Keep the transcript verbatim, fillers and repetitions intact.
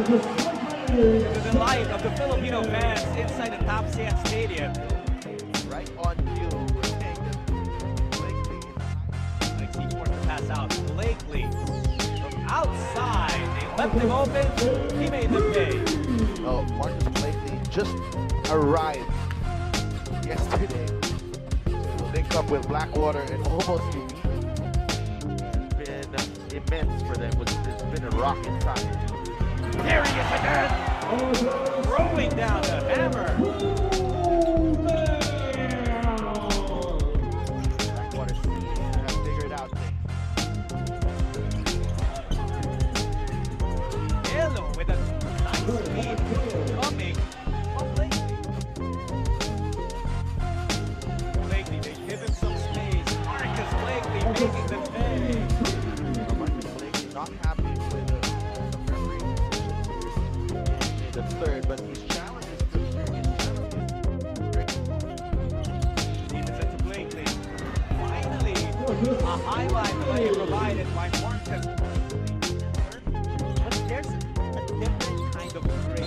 To the delight of the Filipino fans inside the Top Sian Stadium. Right on cue, we're saying that Blakely. Like he forced to pass out. Blakely from outside. They left him open. He made the pay. Oh, Marqus Blakely just arrived yesterday to link up with Blackwater and almost been immense for them. It's been a rocket science. There he is again. Throwing down the hammer. Blackwater seems to have figured out things. Hello with a nice lead coming from Blakely. Blakely, they give him some space. Marqus Blakely making the pay. Marqus Blakely not happy with the, the referee in the third, but his challenge is still here. His challenge Deep is to Blakely. Finally, a highlight play provided by Marqus. But there's a different kind of